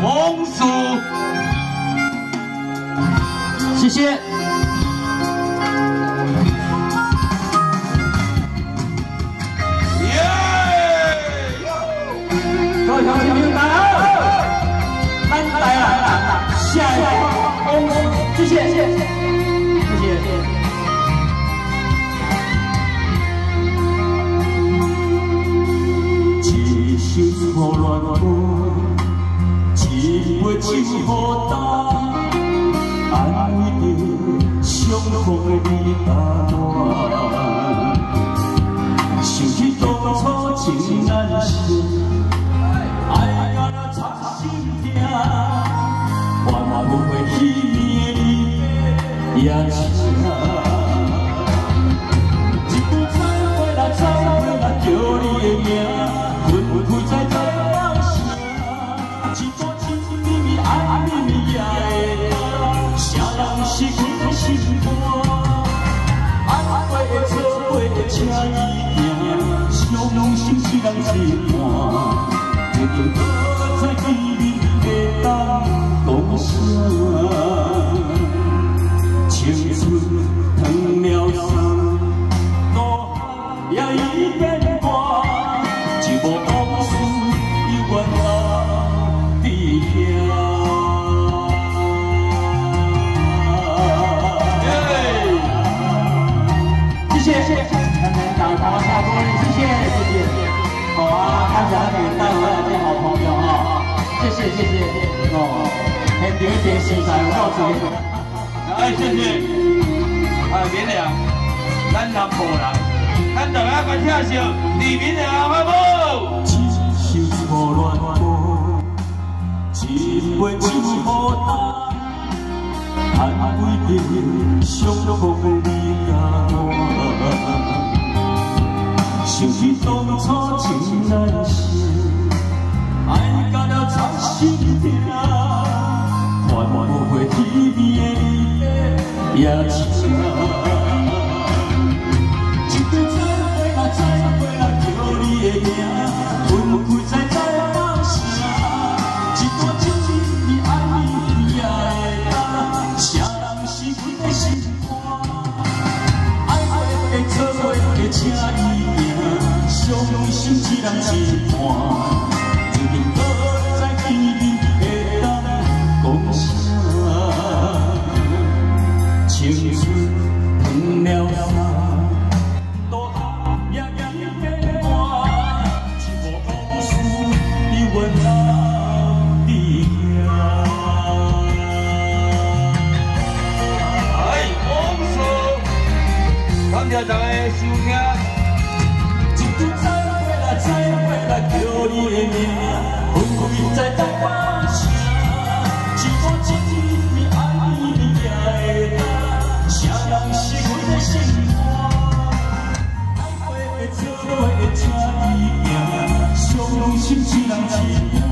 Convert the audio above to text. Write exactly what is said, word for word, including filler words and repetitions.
王叔，谢谢。耶！各位乡亲朋友，大家好，咱来了，下一位王叔，谢谢，谢谢，谢谢。 无乱歌，一杯酒好干，安慰着伤痛的你阿我。想起当初情难舍，爱到了插心痛，换不回彼年的你也是一句再会啦，再会啦，叫你的名，分开在在。 是阮的心肝，爱过的、错过的，请伊行，伤心是人一半，一定搁再见面会当讲啥？青春长了山，路也已变卦，一无往事犹原留伫遐。 谢谢，咱们打头下多谢谢谢谢，好啊，看起来给带回来些好朋友啊，谢谢谢谢哦，很点点食材，我告诉你，哎谢谢，哎免了，咱南部人，咱大家关听上李明的好不？一首错乱歌，一杯酒好干，安慰着伤痛的你啊我。 想起当初情难舍，爱到了插心痛，换不回彼年的也是一句再会啦，再会啦，叫你的名，分开在在放下，一段情你爱你也会当，谁人是阮的心肝？爱过的、错过的，请伊。 伤心一人一半，一定搁再见面会当讲啥？青春长了山，路也已变卦，一无往事犹原留伫遐。哎，往事，感谢大家收听。 再会啦，叫你的名，分开在在放下，一段情你爱你也会当，谁人是阮的心肝？爱过的、错过的，请伊行，伤心是人一半。